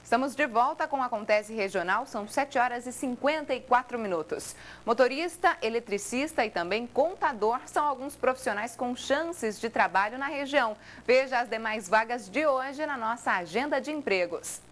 Estamos de volta com o Acontece Regional, são 7 horas e 54 minutos. Motorista, eletricista e também contador são alguns profissionais com chances de trabalho na região. Veja as demais vagas de hoje na nossa agenda de empregos.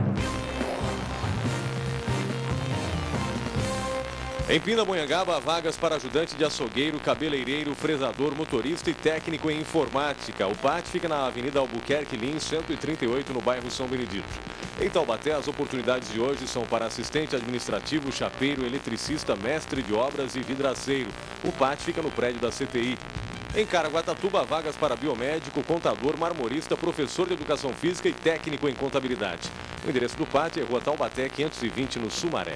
Em Pindamonhangaba, vagas para ajudante de açougueiro, cabeleireiro, fresador, motorista e técnico em informática. O PAT fica na Avenida Albuquerque Lins, 138, no bairro São Benedito. Em Taubaté, as oportunidades de hoje são para assistente administrativo, chapeiro, eletricista, mestre de obras e vidraceiro. O PAT fica no prédio da CTI. Em Caraguatatuba, vagas para biomédico, contador, marmorista, professor de educação física e técnico em contabilidade. O endereço do PAT é Rua Taubaté, 520, no Sumaré.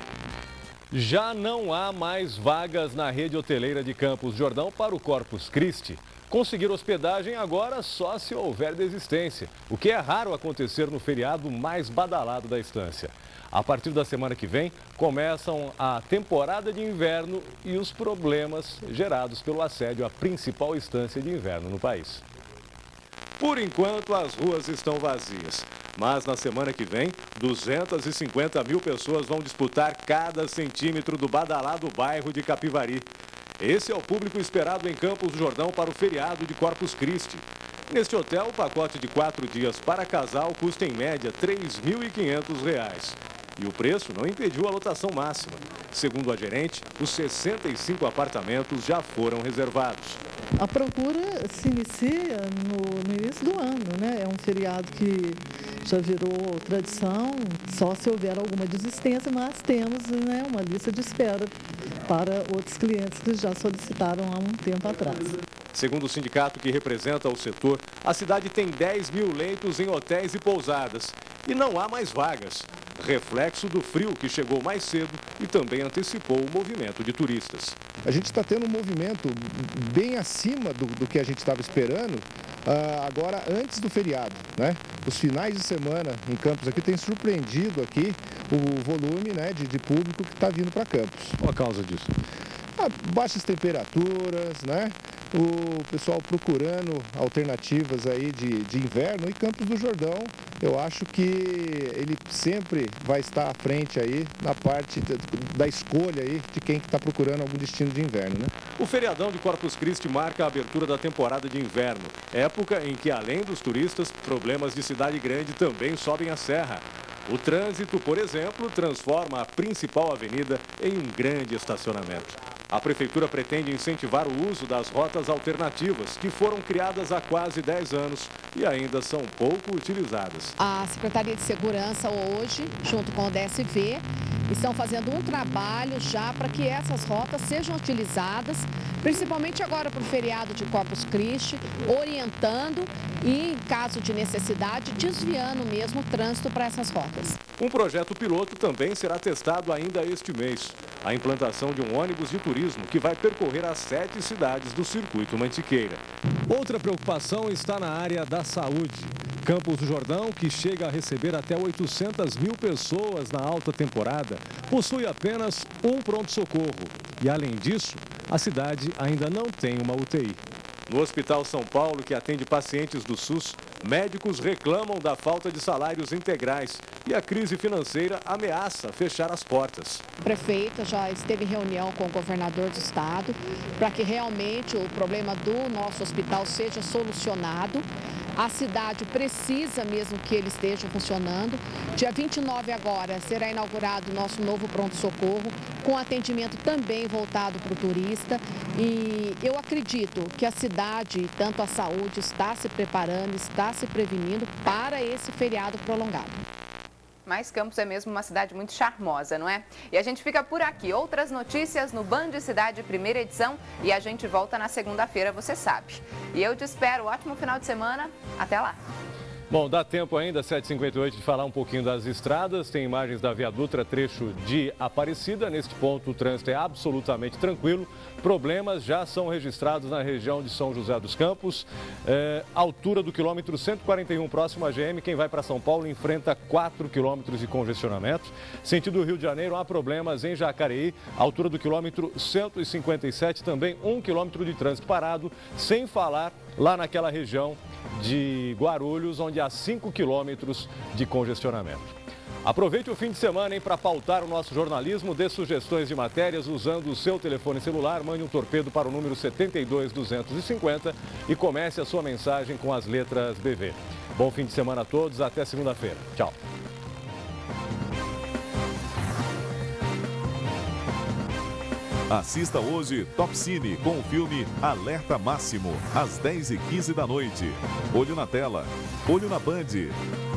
Já não há mais vagas na rede hoteleira de Campos do Jordão para o Corpus Christi. Conseguir hospedagem agora só se houver desistência, o que é raro acontecer no feriado mais badalado da estância. A partir da semana que vem, começam a temporada de inverno e os problemas gerados pelo assédio à principal estância de inverno no país. Por enquanto, as ruas estão vazias. Mas na semana que vem, 250 mil pessoas vão disputar cada centímetro do badalado bairro de Capivari. Esse é o público esperado em Campos do Jordão para o feriado de Corpus Christi. Neste hotel, o pacote de 4 dias para casal custa em média R$ 3.500. E o preço não impediu a lotação máxima. Segundo a gerente, os 65 apartamentos já foram reservados. A procura se inicia no início do ano, né? É um feriado que já virou tradição, só se houver alguma desistência, mas temos, né, uma lista de espera para outros clientes que já solicitaram há um tempo atrás. Segundo o sindicato que representa o setor, a cidade tem 10 mil leitos em hotéis e pousadas e não há mais vagas. Reflexo do frio que chegou mais cedo e também antecipou o movimento de turistas. A gente está tendo um movimento bem acima do que a gente estava esperando, agora antes do feriado, né? Os finais de semana em Campos aqui tem surpreendido aqui o volume, né, de público que está vindo para Campos. Qual a causa disso? Baixas temperaturas, né? O pessoal procurando alternativas aí de inverno, e Campos do Jordão, eu acho que ele sempre vai estar à frente aí na parte da escolha aí de quem está procurando algum destino de inverno, né? O feriadão de Corpus Christi marca a abertura da temporada de inverno, época em que, além dos turistas, problemas de cidade grande também sobem a serra. O trânsito, por exemplo, transforma a principal avenida em um grande estacionamento. A Prefeitura pretende incentivar o uso das rotas alternativas, que foram criadas há quase 10 anos e ainda são pouco utilizadas. A Secretaria de Segurança hoje, junto com o DSV, estão fazendo um trabalho já para que essas rotas sejam utilizadas, principalmente agora para o feriado de Corpus Christi, orientando e, em caso de necessidade, desviando mesmo o trânsito para essas rotas. Um projeto piloto também será testado ainda este mês. A implantação de um ônibus de turismo que vai percorrer as 7 cidades do Circuito Mantiqueira. Outra preocupação está na área da saúde. Campos do Jordão, que chega a receber até 800 mil pessoas na alta temporada, possui apenas um pronto-socorro. E, além disso, a cidade ainda não tem uma UTI. No Hospital São Paulo, que atende pacientes do SUS, médicos reclamam da falta de salários integrais e a crise financeira ameaça fechar as portas. A prefeita já esteve em reunião com o governador do estado para que realmente o problema do nosso hospital seja solucionado. A cidade precisa mesmo que ele esteja funcionando. Dia 29 agora será inaugurado o nosso novo pronto-socorro, com atendimento também voltado para o turista. E eu acredito que a cidade, tanto a saúde, está se preparando, está se prevenindo para esse feriado prolongado. Mas Campos é mesmo uma cidade muito charmosa, não é? E a gente fica por aqui. Outras notícias no Band Cidade, primeira edição. E a gente volta na segunda-feira, você sabe. E eu te espero. Ótimo final de semana. Até lá. Bom, dá tempo ainda, 7h58, de falar um pouquinho das estradas. Tem imagens da Via Dutra, trecho de Aparecida. Neste ponto, o trânsito é absolutamente tranquilo. Problemas já são registrados na região de São José dos Campos. Altura do quilômetro 141, próximo à GM. Quem vai para São Paulo enfrenta 4 quilômetros de congestionamento. Sentido Rio de Janeiro, há problemas em Jacareí. Altura do quilômetro 157, também 1 quilômetro de trânsito parado. Sem falar lá naquela região de Guarulhos, onde há 5 quilômetros de congestionamento. Aproveite o fim de semana para pautar o nosso jornalismo, dê sugestões de matérias usando o seu telefone celular, mande um torpedo para o número 72250 e comece a sua mensagem com as letras BV. Bom fim de semana a todos, até segunda-feira. Tchau. Assista hoje Top Cine com o filme Alerta Máximo, às 10h15 da noite. Olho na tela, olho na Band.